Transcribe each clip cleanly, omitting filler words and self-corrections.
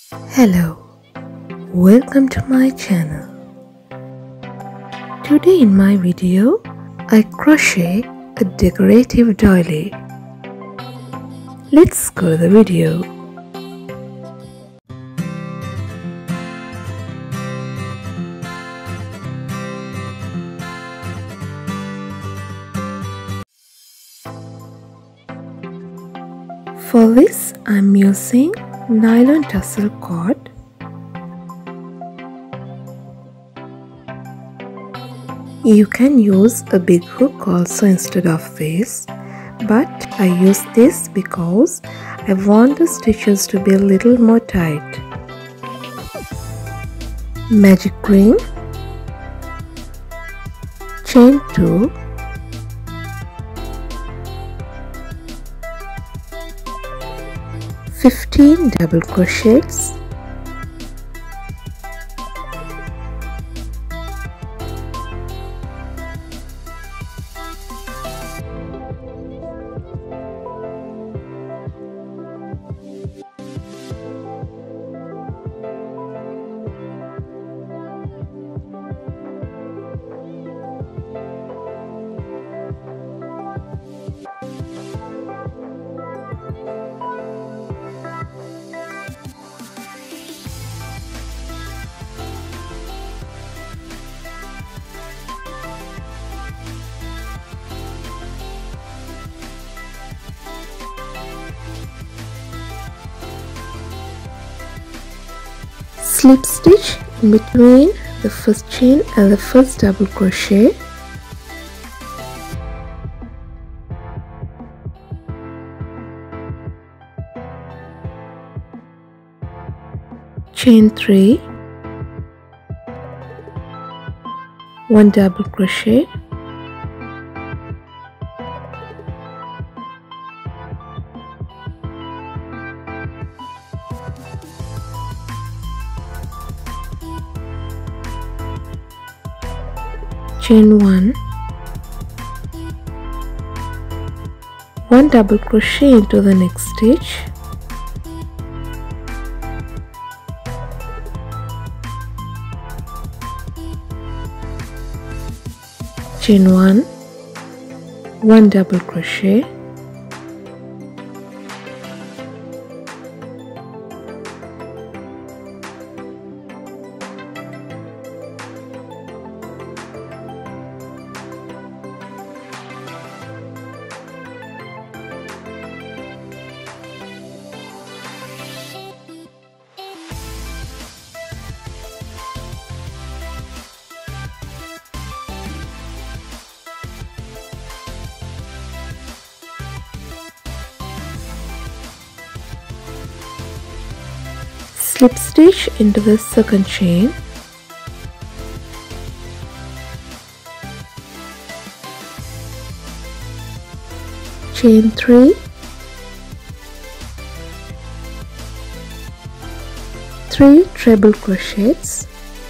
Hello, welcome to my channel. Today in my video, I crochet a decorative doily. Let's go to the video. For this, I'm using nylon tassel cord. You can use a big hook also instead of this, but I use this because I want the stitches to be a little more tight. Magic ring, chain 2, double crochets, slip stitch in between the first chain and the first double crochet, chain 3, 1 double crochet, chain 1, 1 double crochet into the next stitch, chain 1, 1 double crochet, slip stitch into the second chain, chain 3, 3 treble crochets,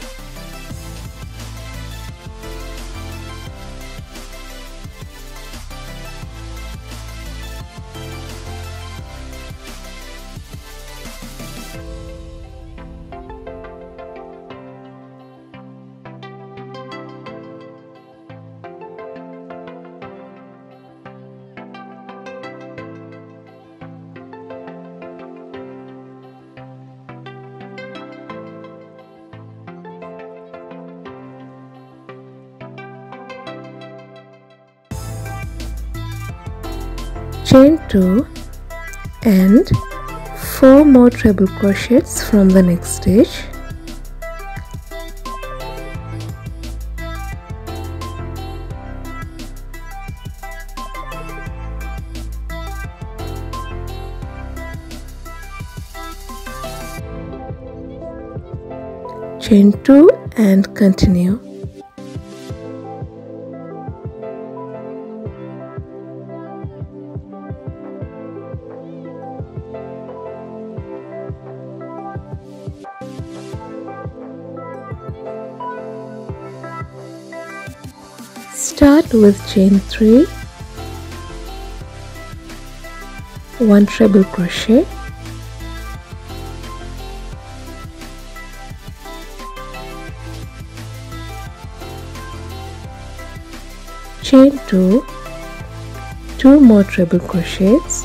chain 2 and 4 more treble crochets from the next stitch, chain 2 and continue. Start with chain 3, 1 treble crochet, chain 2, 2 more treble crochets,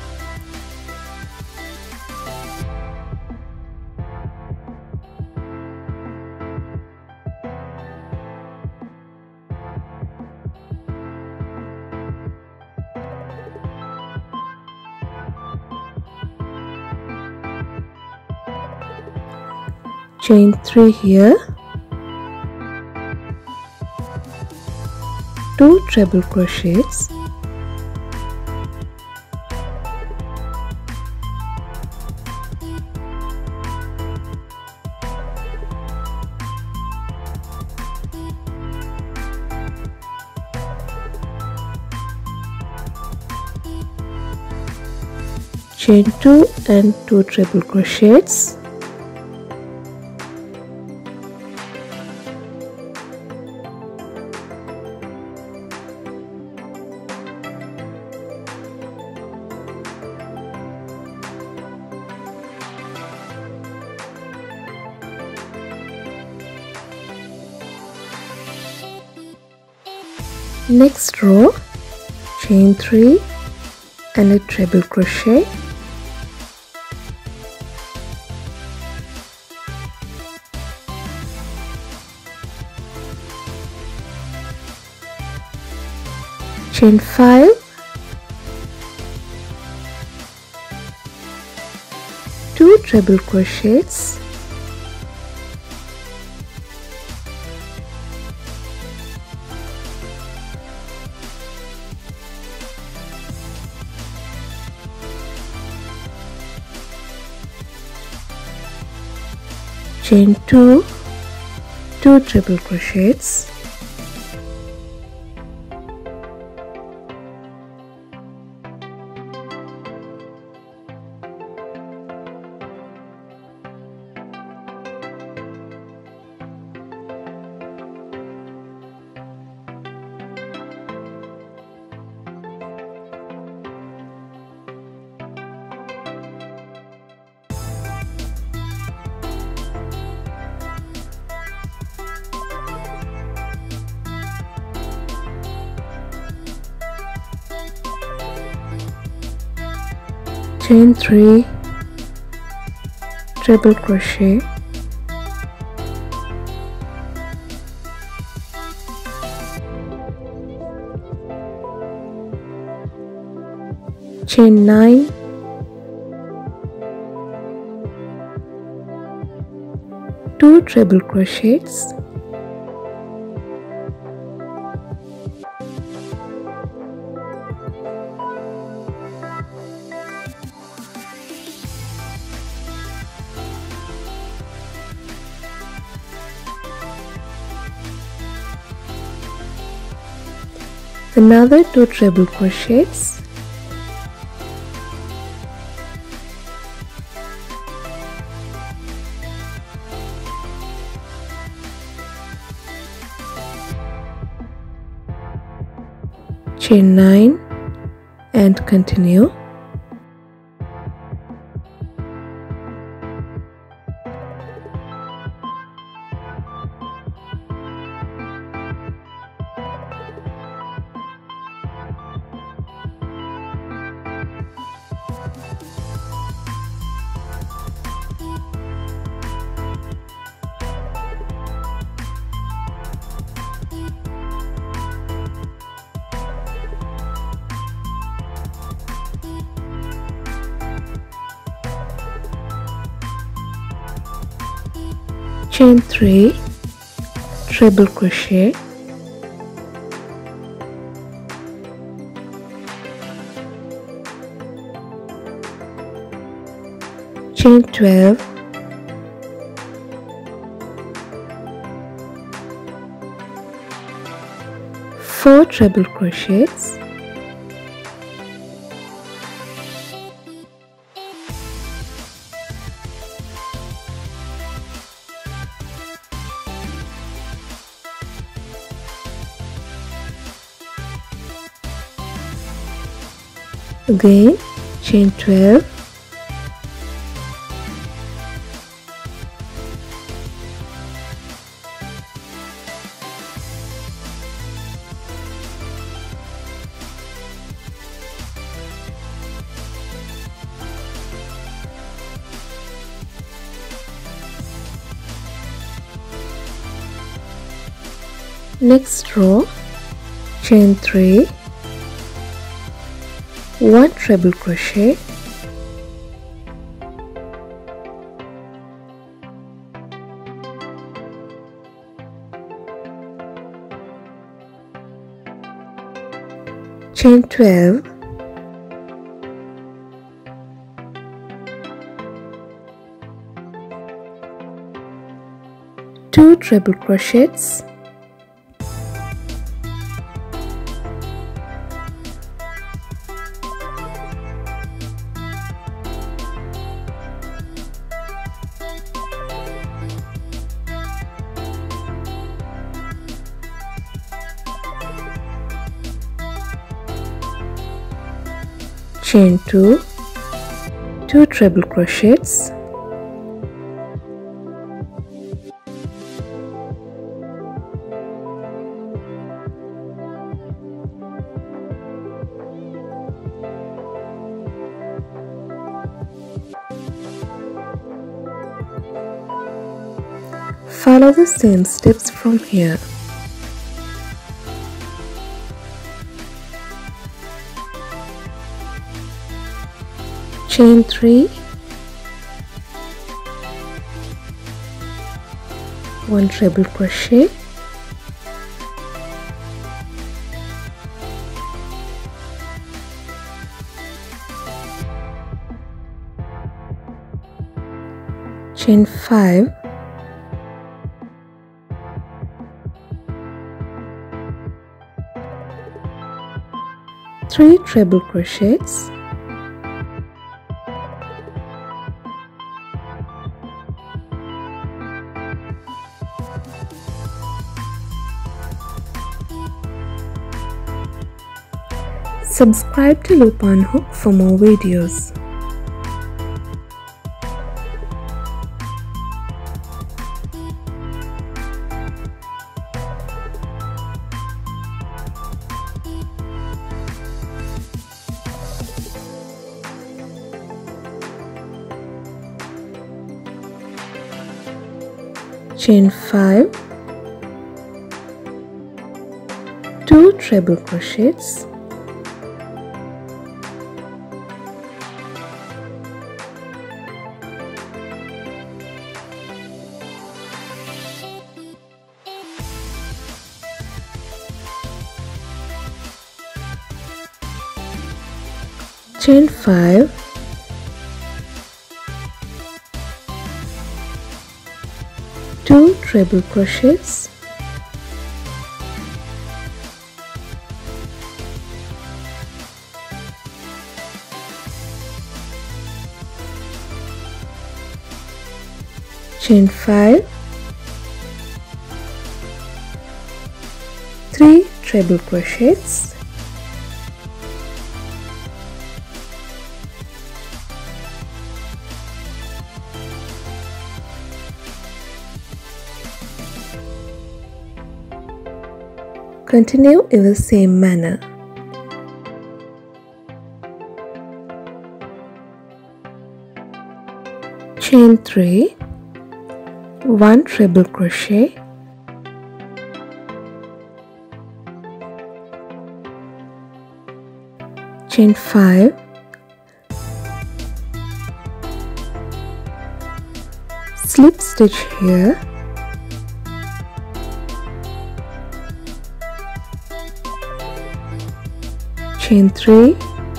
chain 3 here, 2 treble crochets, chain 2 and 2 treble crochets, next row chain 3 and a treble crochet, chain 5, 2 treble crochets, chain 2, 2 treble crochets, chain 3, treble crochet, chain 9, 2 treble crochets, another 2 treble crochets, chain 9 and continue, chain 3, treble crochet, chain 12, four treble crochets, again chain 12, Next row, chain 3, 1 treble crochet, chain 12, two treble crochets, chain 2, 2 treble crochets, follow the same steps from here. Chain 3, 1 treble crochet, chain 5, three treble crochets, subscribe to Loop on Hook for more videos. Chain 5, 2 treble crochets, chain 5, two treble crochets, chain 5, 3 treble crochets, continue in the same manner. Chain 3, 1 treble crochet, chain 5, slip stitch here, chain 3,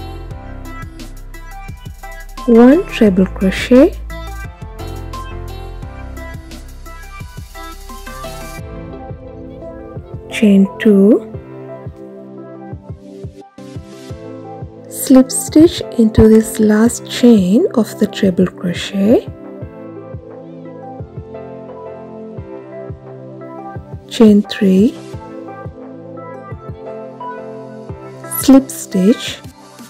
1 treble crochet, chain 2, slip stitch into this last chain of the treble crochet, chain 3, slip stitch,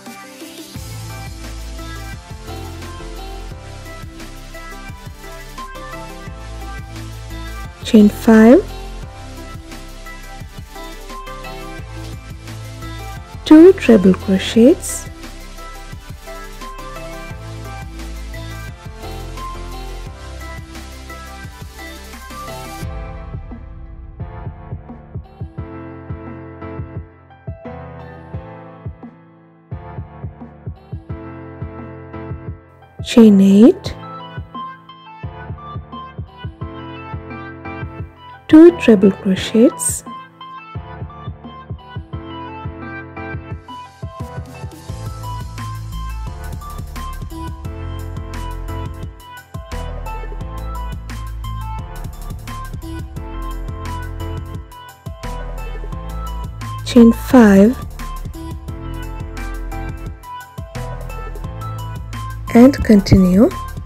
chain 5, 2 treble crochets, chain 8, 2 treble crochets, chain 5 and continue.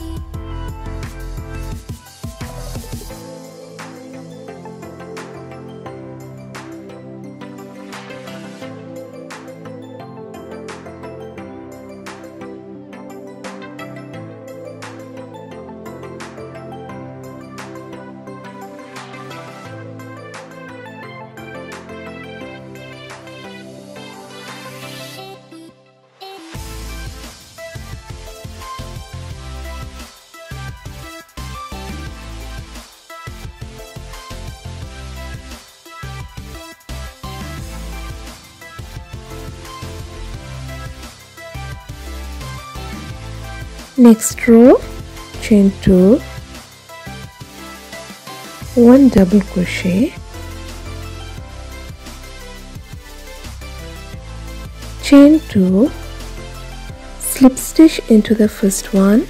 Next row, chain 2, 1 double crochet, chain 2, slip stitch into the first one,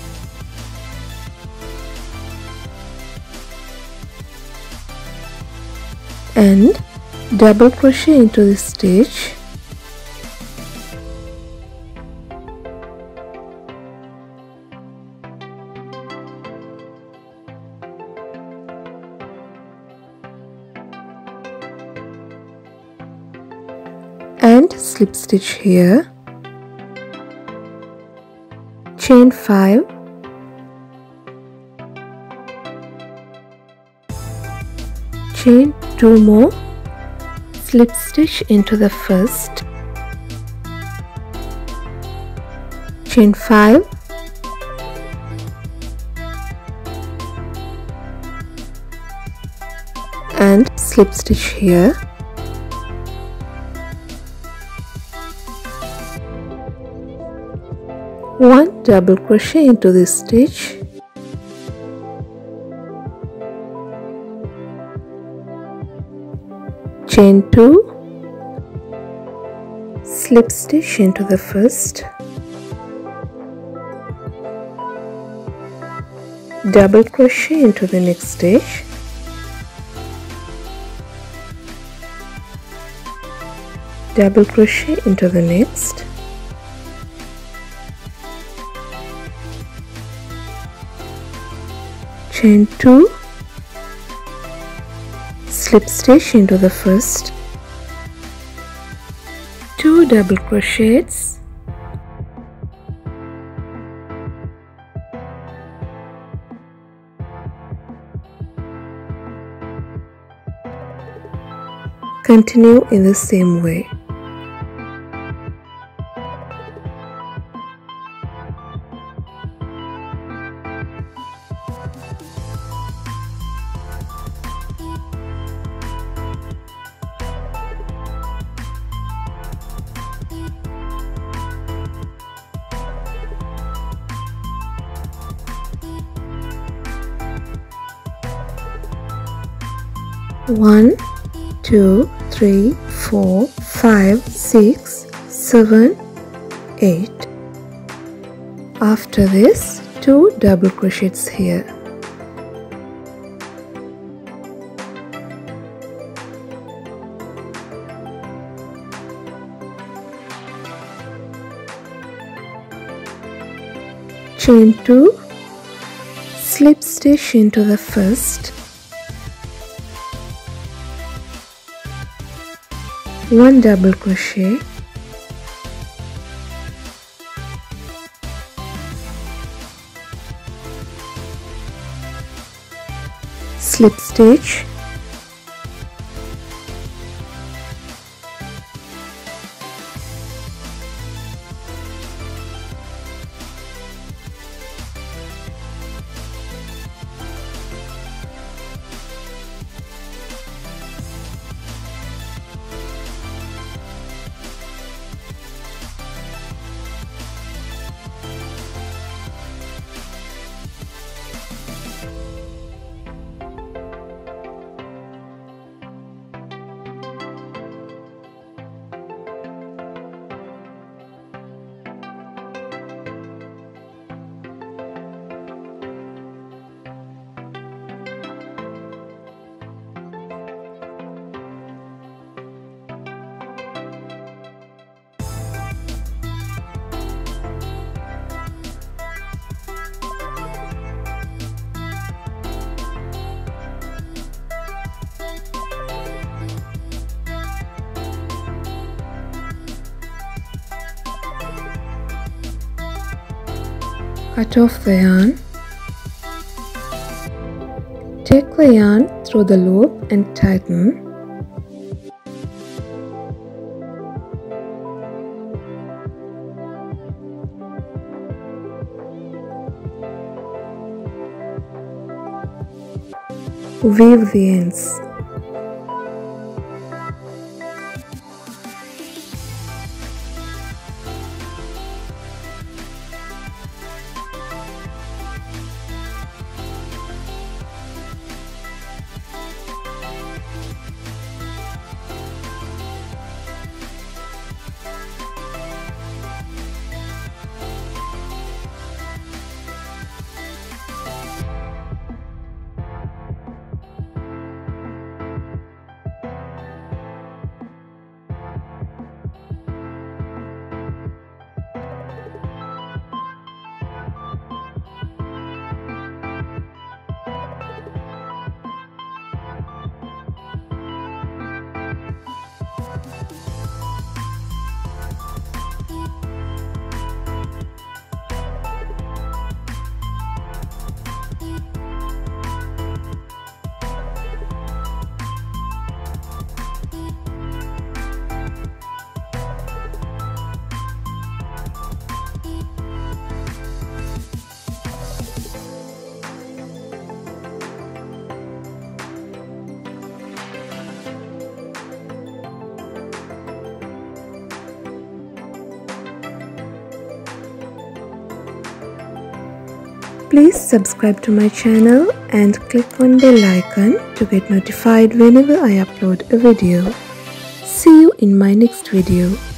and double crochet into the stitch, and slip stitch here, chain 5, chain 2 more, slip stitch into the first, chain 5, and slip stitch here, one double crochet into this stitch, chain 2, slip stitch into the first, double crochet into the next stitch, double crochet into the next, chain 2, slip stitch into the first, 2 double crochets, continue in the same way. One, 2, 3, 4, 5, 6, 7, 8. After this, 2 double crochets here. Chain 2, slip stitch into the first, 1 double crochet, slip stitch, Cut off the yarn. Take the yarn through the loop and tighten. Weave the ends. Please subscribe to my channel and click on the bell icon to get notified whenever I upload a video. See you in my next video.